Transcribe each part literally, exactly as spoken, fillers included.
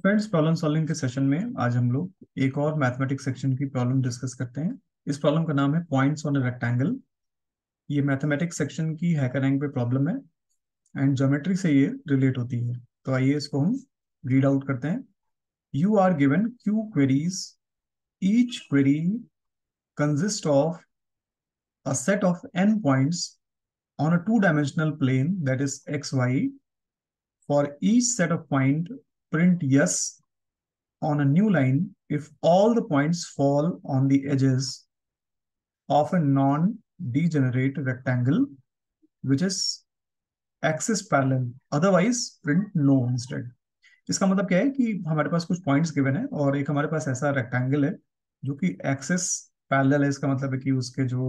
Friends, problem solving के session में आज हम लोग एक और मैथमेटिक्स सेक्शन की प्रॉब्लम डिस्कस करते हैं। इस प्रॉब्लम का नाम है पॉइंट्स ऑन अ रेक्टेंगल। ये मैथमेटिक्स सेक्शन की हैकर रैंक पे प्रॉब्लम है एंड ज्योमेट्री से ये रिलेट होती है। तो आइए इसको हम रीड आउट करते हैं। You are given Q queries, each query consist of a set of N points on a two-dimensional plane, that is X Y. For each set of point, print yes on a new line if all the points fall on the edges of a non-degenerate rectangle which is axis parallel, otherwise print no instead. इसका मतलब क्या है कि हमारे पास कुछ points given है और एक हमारे पास ऐसा रेक्टेंगल है जो कि एक्सिस पैरेलल है। इसका मतलब है कि उसके जो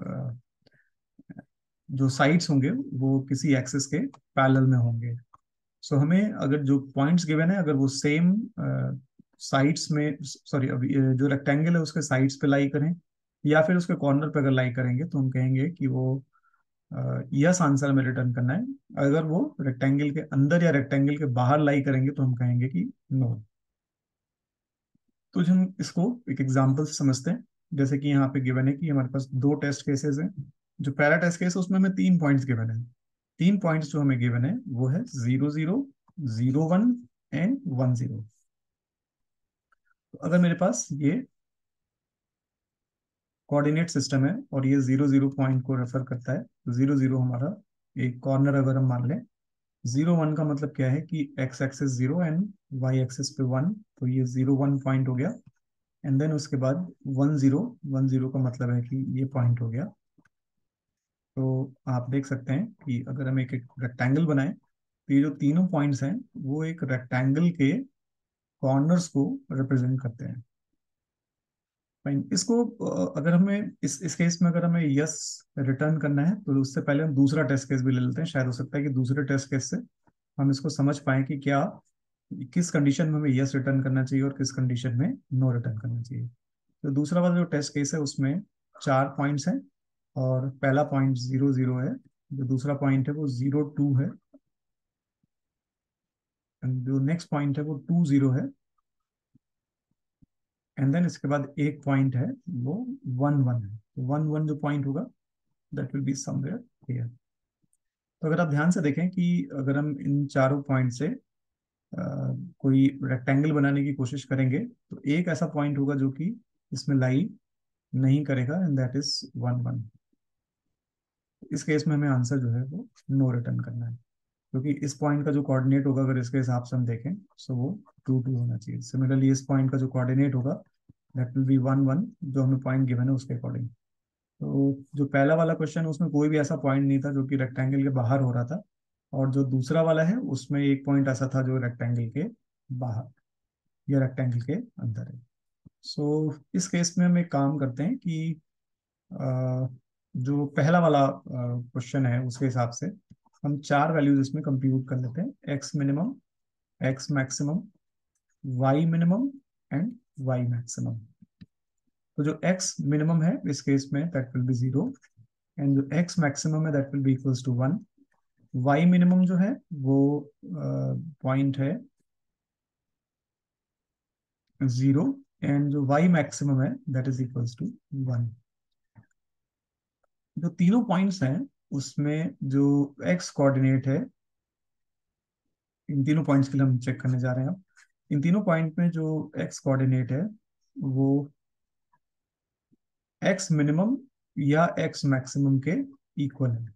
जो साइड्स होंगे वो किसी एक्सिस के पैरेलल में होंगे। सो so, हमें अगर जो पॉइंट्स गिवन है अगर वो सेम साइड्स में, सॉरी, अभी जो रेक्टेंगल है उसके साइड्स पे लाई करें या फिर उसके कॉर्नर पे अगर लाई करेंगे तो हम कहेंगे कि वो यस आंसर में रिटर्न करना है। अगर वो रेक्टेंगल के अंदर या रेक्टेंगल के बाहर लाई करेंगे तो हम कहेंगे कि नो। तो हम इसको एक एग्जांपल से समझते हैं। जैसे कि यहाँ पे गिवन है कि हमारे पास दो टेस्ट केसेस हैं। जो पहला टेस्ट केस है उसमें हमें तीन पॉइंट्स गिवन है। तीन पॉइंट्स जो हमें गिवन है वो है zero zero, zero one and one zero. तो अगर मेरे पास ये कोऑर्डिनेट सिस्टम है और ये जीरो जीरो पॉइंट को रेफर करता है, जीरो जीरो हमारा एक कॉर्नर अगर हम मान लें, जीरो वन का मतलब क्या है कि X axis zero and Y axis पे वन, तो ये जीरो वन पॉइंट हो गया। एंड देन उसके बाद वन जीरो, वन जीरो का मतलब है कि ये पॉइंट हो गया। तो आप देख सकते हैं कि अगर हम एक एक रेक्टेंगल बनाएं तो ये जो तीनों पॉइंट्स हैं वो एक रेक्टेंगल के कॉर्नर्स को रिप्रेजेंट करते हैं। फाइन। इसको अ, अगर हमें इस इस केस में अगर हमें यस रिटर्न करना है तो उससे पहले हम दूसरा टेस्ट केस भी ले लेते हैं। शायद हो सकता है कि दूसरे टेस्ट केस से हम इसको समझ पाए कि क्या, किस कंडीशन में हमें यस रिटर्न करना चाहिए और किस कंडीशन में नो रिटर्न करना चाहिए। तो दूसरा वाला जो टेस्ट केस है उसमें चार पॉइंट्स हैं और पहला पॉइंट जीरो जीरो है, जो दूसरा पॉइंट है वो जीरो टू है, एंड जो नेक्स्ट पॉइंट है वो टू जीरो है, एंड देन इसके बाद एक पॉइंट है वो वन वन है। वन वन जो पॉइंट होगा that will be somewhere here. तो अगर आप ध्यान से देखें कि अगर हम इन चारों पॉइंट से अ, कोई रेक्टेंगल बनाने की कोशिश करेंगे तो एक ऐसा पॉइंट होगा जो कि इसमें लाई नहीं करेगा, and that is one one. इस केस में हमें आंसर जो है वो नो रिटर्न करना है, क्योंकि इस पॉइंट का जो कोऑर्डिनेट होगा अगर इसके हिसाब से हम देखें सो वो टू टू होना चाहिए। सिमिलरली इस पॉइंट का जो कोऑर्डिनेट होगा that will be one one, जो हमें पॉइंट गिवन है उसके अकॉर्डिंग। तो जो पहला वाला क्वेश्चन है उसमें कोई भी ऐसा पॉइंट नहीं था जो कि रेक्टेंगल के बाहर हो रहा था, और जो दूसरा वाला है उसमें एक पॉइंट ऐसा था जो रेक्टेंगल के बाहर या रेक्टेंगल के अंदर है। सो so, इस केस में हम एक काम करते हैं कि अ, जो पहला वाला क्वेश्चन है उसके हिसाब से हम चार वैल्यूज इसमें कंप्यूट कर लेते हैं। X minimum, X maximum, Y minimum and Y maximum. तो जो एक्स मिनिमम है इस केस में that will be zero, and जो एक्स मैक्सिमम है that will be equals to one. Y minimum जो है वो पॉइंट uh, है जीरो, एंड जो वाई मैक्सिमम है that is equals to one. जो तीनों पॉइंट्स हैं उसमें जो एक्स कोऑर्डिनेट है, इन तीनों पॉइंट्स के लिए हम चेक करने जा रहे हैं। अब इन तीनों पॉइंट में जो एक्स कोऑर्डिनेट है वो एक्स मिनिमम या एक्स मैक्सिमम के इक्वल है।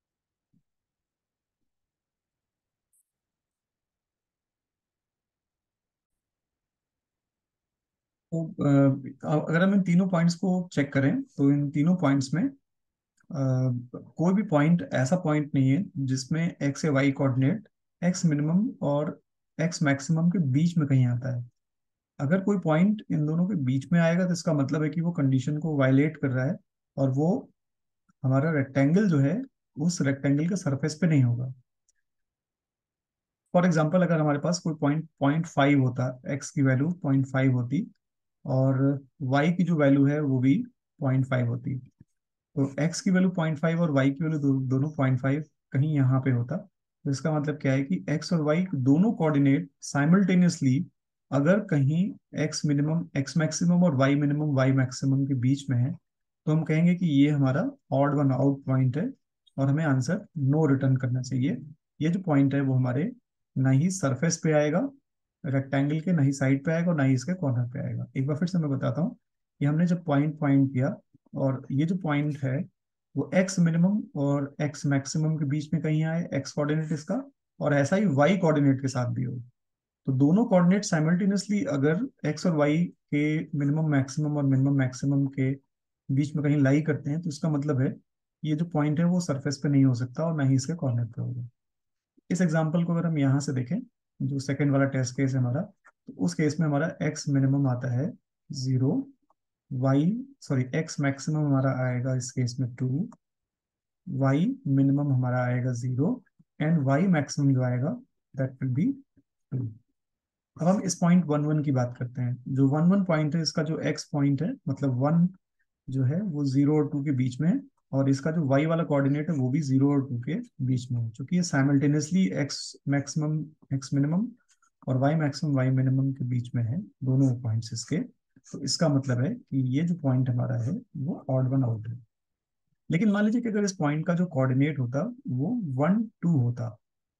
तो अ, अगर हम इन तीनों पॉइंट्स को चेक करें तो इन तीनों पॉइंट्स में अ, कोई भी पॉइंट ऐसा पॉइंट नहीं है जिसमें एक्स या वाई कोऑर्डिनेट एक्स मिनिमम और एक्स मैक्सिमम के बीच में कहीं आता है। अगर कोई पॉइंट इन दोनों के बीच में आएगा तो इसका मतलब है कि वो कंडीशन को वायलेट कर रहा है और वो हमारा रेक्टेंगल जो है उस रेक्टेंगल के सरफेस पे नहीं होगा। फॉर एग्जाम्पल अगर हमारे पास कोई पॉइंट पॉइंट फाइव होता, एक्स की वैल्यू पॉइंट फाइव होती और वाई की जो वैल्यू है वो भी पॉइंट फाइव होती, तो एक्स की वैल्यू पॉइंट फाइव और वाई की वैल्यू दो, दोनों पॉइंट फाइव कहीं यहाँ पे होता। तो इसका मतलब क्या है कि एक्स और वाई दोनों कोऑर्डिनेट साइमल्टेनियसली अगर कहीं x मिनिमम x मैक्सिमम और y मिनिमम y मैक्सिमम के बीच में है तो हम कहेंगे कि ये हमारा ऑड वन आउट पॉइंट है और हमें आंसर नो रिटर्न करना चाहिए। ये जो पॉइंट है वो हमारे ना ही सरफेस पे आएगा रेक्टेंगल के, ना ही साइड पे आएगा और ना ही इसके कॉर्नर पे आएगा। एक बार फिर से मैं बताता हूँ कि हमने जब पॉइंट पॉइंट किया और ये जो पॉइंट है वो x मिनिमम और x मैक्सिमम के बीच में कहीं आए, x कोऑर्डिनेट इसका, और ऐसा ही y कोऑर्डिनेट के साथ भी हो। तो दोनों कोऑर्डिनेट साइमल्टेनियसली अगर x और y के मिनिमम मैक्सिमम और मिनिमम मैक्सिमम के बीच में कहीं लाई करते हैं तो इसका मतलब है ये जो पॉइंट है वो सरफेस पे नहीं हो सकता और ना ही इसके कॉर्नर पे होगा। इस एग्जांपल को अगर हम यहाँ से देखें, जो सेकंड वाला टेस्ट केस है हमारा, तो उस केस में हमारा x मिनिमम आता है zero, y sorry x maximum हमारा आएगा इस केस में टू, y मिनिमम हमारा आएगा जीरो एंड y मैक्सिमम जो आएगा दैट विल बी टू। अब हम इस पॉइंट वन वन की बात करते हैं। जो वन वन पॉइंट है इसका जो x पॉइंट है मतलब वन जो है वो जीरो और टू के बीच में है और इसका जो y वाला कोऑर्डिनेट है वो भी जीरो और टू के बीच में है। क्योंकि ये simultaneously x maximum x minimum और y मैक्सिमम y मिनिमम के बीच में है दोनों पॉइंट्स इसके, तो इसका मतलब है कि ये जो पॉइंट हमारा है वो ऑड वन आउट है। लेकिन मान लीजिए कि अगर इस पॉइंट का जो कोऑर्डिनेट होता वो वन टू होता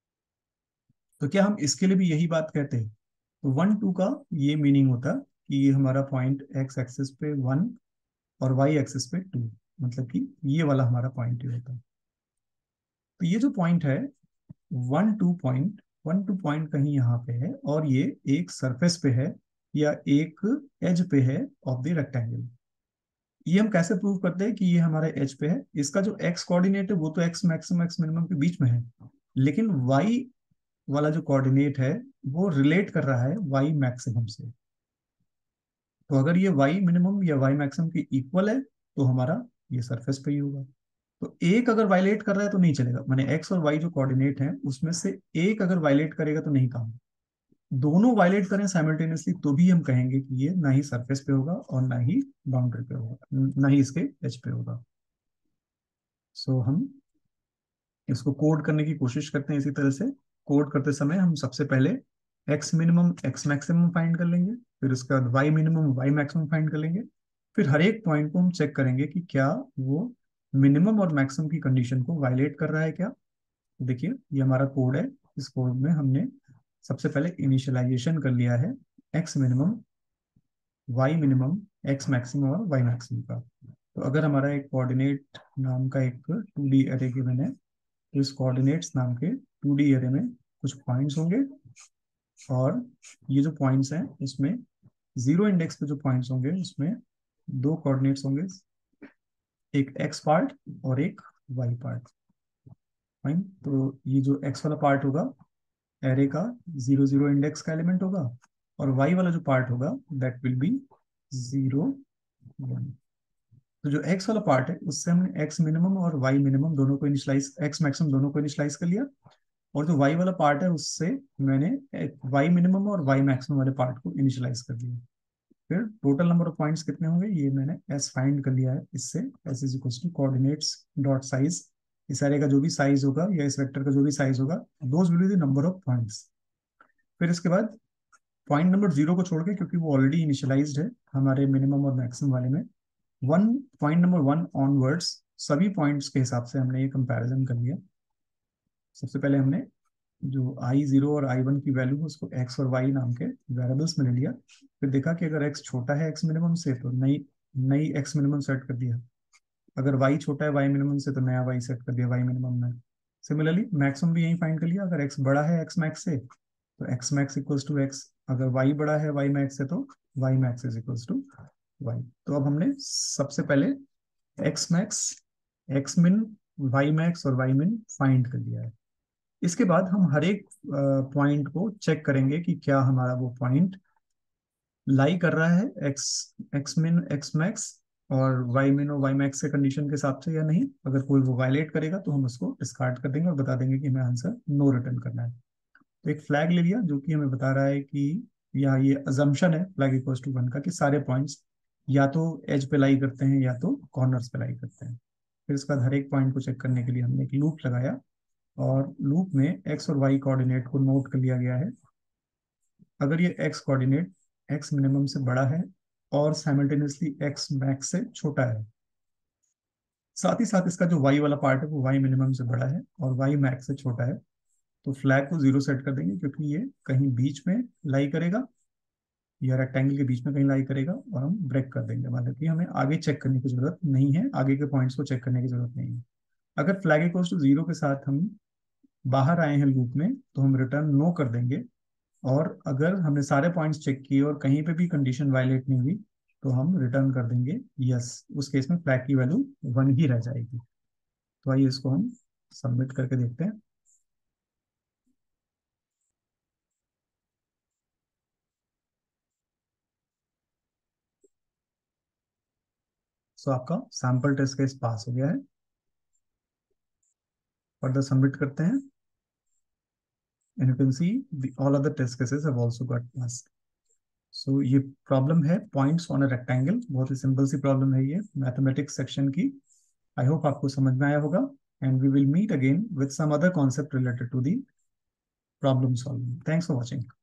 तो क्या हम इसके लिए भी यही बात कहते? तो वन टू का ये मीनिंग होता कि ये हमारा पॉइंट एक्स एक्सिस पे वन और वाई एक्सिस पे टू, मतलब कि ये वाला हमारा पॉइंट ही होता। तो ये जो पॉइंट है one two point, one two point कहीं यहाँ पे है और ये एक सरफेस पे है या एक एज पे है ऑफ द रेक्टेंगल। ये हम कैसे प्रूव करते हैं कि ये हमारे एज पे है? इसका जो एक्स कोऑर्डिनेट है वो तो एक्स मैक्सिमम एक्स मिनिमम के बीच में है, लेकिन वाई वाला जो कोऑर्डिनेट है वो रिलेट कर रहा है वाई मैक्सिमम से। तो अगर ये वाई मिनिमम या वाई मैक्सिमम की इक्वल है तो हमारा ये सरफेस पे ही होगा। तो एक अगर वायलेट कर रहा है तो नहीं चलेगा, माने एक्स और वाई जो कोऑर्डिनेट है उसमें से एक अगर वायलेट करेगा तो नहीं काम। दोनों वायलेट करें साइमल्टेनियसली तो भी हम कहेंगे कि ये ना ही सरफेस पे होगा और ना ही बाउंड्री पे होगा, ना ही इसके एज पे होगा। सो हम इसको कोड करने की कोशिश करते हैं। इसी तरह से कोड करते समय हम सबसे पहले x minimum x maximum find कर लेंगे, फिर उसके बाद y minimum y maximum find कर लेंगे, फिर हर एक पॉइंट को हम चेक करेंगे कि क्या वो मिनिमम और मैक्सिमम की कंडीशन को वायलेट कर रहा है क्या। देखिए ये हमारा कोड है। इस कोड में हमने सबसे पहले इनिशियलाइजेशन कर लिया है x minimum y minimum x maximum और y मैक्सिमम का। तो अगर हमारा एक कोऑर्डिनेट नाम का एक टू डी अरे गिवन है तो इस कोऑर्डिनेट्स नाम के टू डी एरे में कुछ पॉइंट्स होंगे और ये जो पॉइंट्स हैं इसमें जीरो इंडेक्स पे जो पॉइंट्स होंगे उसमें दो कोऑर्डिनेट्स होंगे, एक एक्स पार्ट और एक वाई पार्ट। फाइन। तो ये जो एक्स वाला पार्ट होगा एरे का जीरो जीरो इंडेक्स का एलिमेंट होगा और वाई वाला जो पार्ट होगा that will be zero one. तो जो एक्स वाला पार्ट है उससे हमने एक्स मिनिमम और वाई मिनिमम दोनों को इनिशियलाइज, एक्स मैक्सिमम दोनों को इनिशियलाइज कर लिया। और जो वाई वाला पार्ट है उससे मैंने वाई मिनिमम और वाई मैक्सिमम वाले पार्ट को इनिशियलाइज कर दिया। फिर टोटल नंबर ऑफ पॉइंट्स कितने होंगे ये मैंने एस फाइंड कर लिया है। इससे S is equal to coordinates dot size, इस एरे का जो भी साइज होगा या इस वेक्टर का जो भी साइज होगा those will be the number of points. फिर इसके बाद पॉइंट नंबर जीरो को छोड़ के, क्योंकि वो ऑलरेडी इनिशियलाइज्ड है हमारे मिनिमम और मैक्सिमम वाले में, one point number one onwards सभी पॉइंट्स के हिसाब से हमने ये कंपैरिजन कर लिया। सबसे पहले हमने जो आई जीरो और आई वन की वैल्यू है उसको एक्स और वाई नाम के वेरिएबल्स में ले लिया। फिर देखा कि अगर एक्स छोटा है एक्स मिनिमम से तो नई नई एक्स मिनिमम सेट कर दिया, अगर वाई छोटा है वाई मिनिमम से तो नया वाई सेट कर दिया वाई मिनिमम में। सिमिलरली मैक्सिमम भी यही फाइंड कर लिया, अगर एक्स बड़ा है एक्स मैक्स से तो X max equals to X, अगर वाई बड़ा है वाई मैक्स से तो Y max is equals to Y. तो अब हमने सबसे पहले X max, X min, Y max और वाई मिन फाइंड कर लिया है। इसके बाद हम हर एक पॉइंट को चेक करेंगे कि क्या हमारा वो पॉइंट लाई कर रहा है X X min X max और वाई मिन और वाई मैक्स के कंडीशन के हिसाब से या नहीं। अगर कोई वो वायलेट करेगा तो हम उसको डिस्कार्ड कर देंगे और बता देंगे कि हमें आंसर नो रिटर्न करना है। तो एक फ्लैग ले लिया जो कि हमें बता रहा है कि या ये अजम्पशन है फ्लैग इक्वल्स टू वन का कि सारे पॉइंट्स या तो एज पे लाई करते हैं या तो कॉर्नर्स पे लाई करते हैं। फिर इसके बाद हर एक पॉइंट को चेक करने के लिए हमने एक लूप लगाया और लूप में एक्स और वाई कोऑर्डिनेट को नोट कर लिया गया है। अगर ये x कोऑर्डिनेट x मिनिमम से बड़ा है और साइमल्टेनियसली x मैक्स से छोटा है, साथ ही साथ इसका जो y वाला पार्ट है वो y मिनिमम से बड़ा है और y मैक्स से छोटा है, तो फ्लैग को जीरो सेट कर देंगे, क्योंकि ये कहीं बीच में लाई करेगा या रेक्टेंगल के बीच में कहीं लाई करेगा, और हम ब्रेक कर देंगे। मतलब कि हमें आगे चेक करने की जरूरत नहीं है, आगे के पॉइंट्स को चेक करने की जरूरत नहीं है। अगर फ्लैग इक्वल्स टू जीरो के साथ हम बाहर आए हैं लूप में, तो हम रिटर्न नो कर देंगे। और अगर हमने सारे पॉइंट्स चेक किए और कहीं पे भी कंडीशन वायलेट नहीं हुई, तो हम रिटर्न कर देंगे यस। उस केस में फ्लैग की वैल्यू वन ही रह जाएगी। तो आइए इसको हम सबमिट करके देखते हैं। सो आपका सैंपल टेस्ट केस पास हो गया है। फर्दर सबमिट करते हैं, and you can see all other test cases have also got pass. So ये प्रॉब्लम है पॉइंट्स ऑन अ रेक्टेंगल, बहुत ही सिंपल सी प्रॉब्लम है ये मैथमेटिक्स सेक्शन की। आई होप आपको समझ में आया होगा, and we will meet again with some other concept related to the problem solving. Thanks for watching.